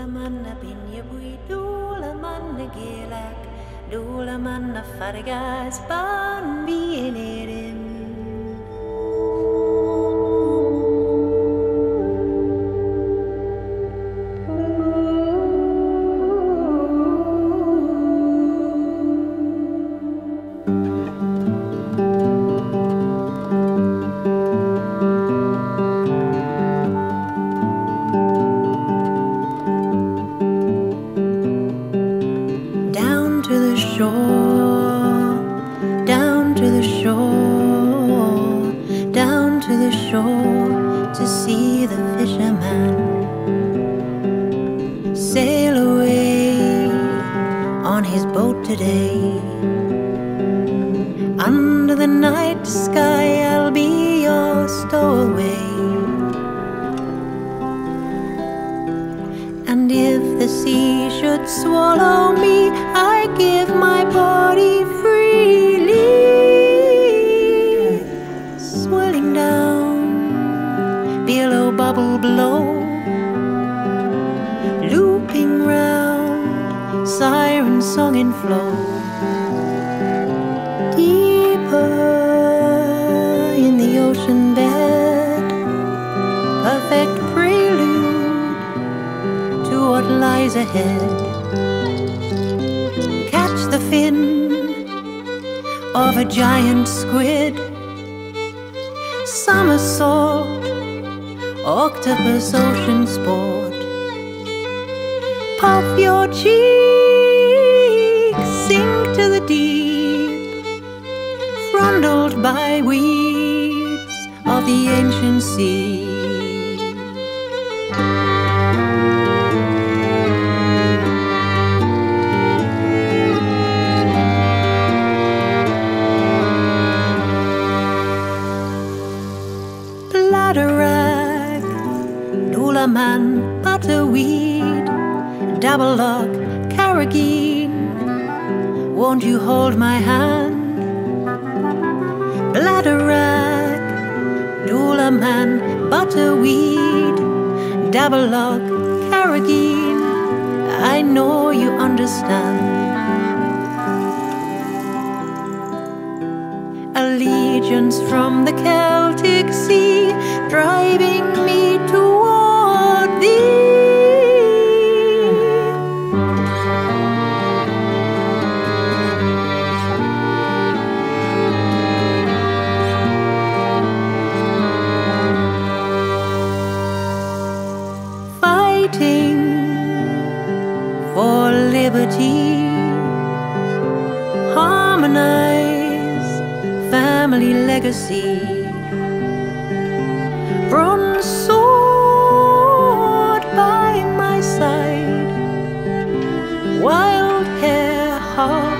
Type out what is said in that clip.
Dulaman na pinyabui, Dulaman na gilak, Dulaman na fargas, ban bienirim. To see the fisherman sail away on his boat today. Under the night sky I'll be your stowaway, and if the sea should swallow me, I give my body freely, swelling down, billow bubble blow, looping round, siren song in flow. Deeper in the ocean bed, perfect prelude to what lies ahead. Catch the fin of a giant squid, somersault, octopus ocean sport. Puff your cheeks, sink to the deep, frondled by weeds of the ancient sea. Bladderwrack, Dulaman, butterweed, double lock, carrageen, won't you hold my hand? Bladderwrack, Dulaman, butterweed, double lock, carrageen, I know you understand. Allegiance from the Celtic Sea, driving me toward thee. Fighting for liberty, harmonize family legacy. Bronze sword by my side, wild hair, heart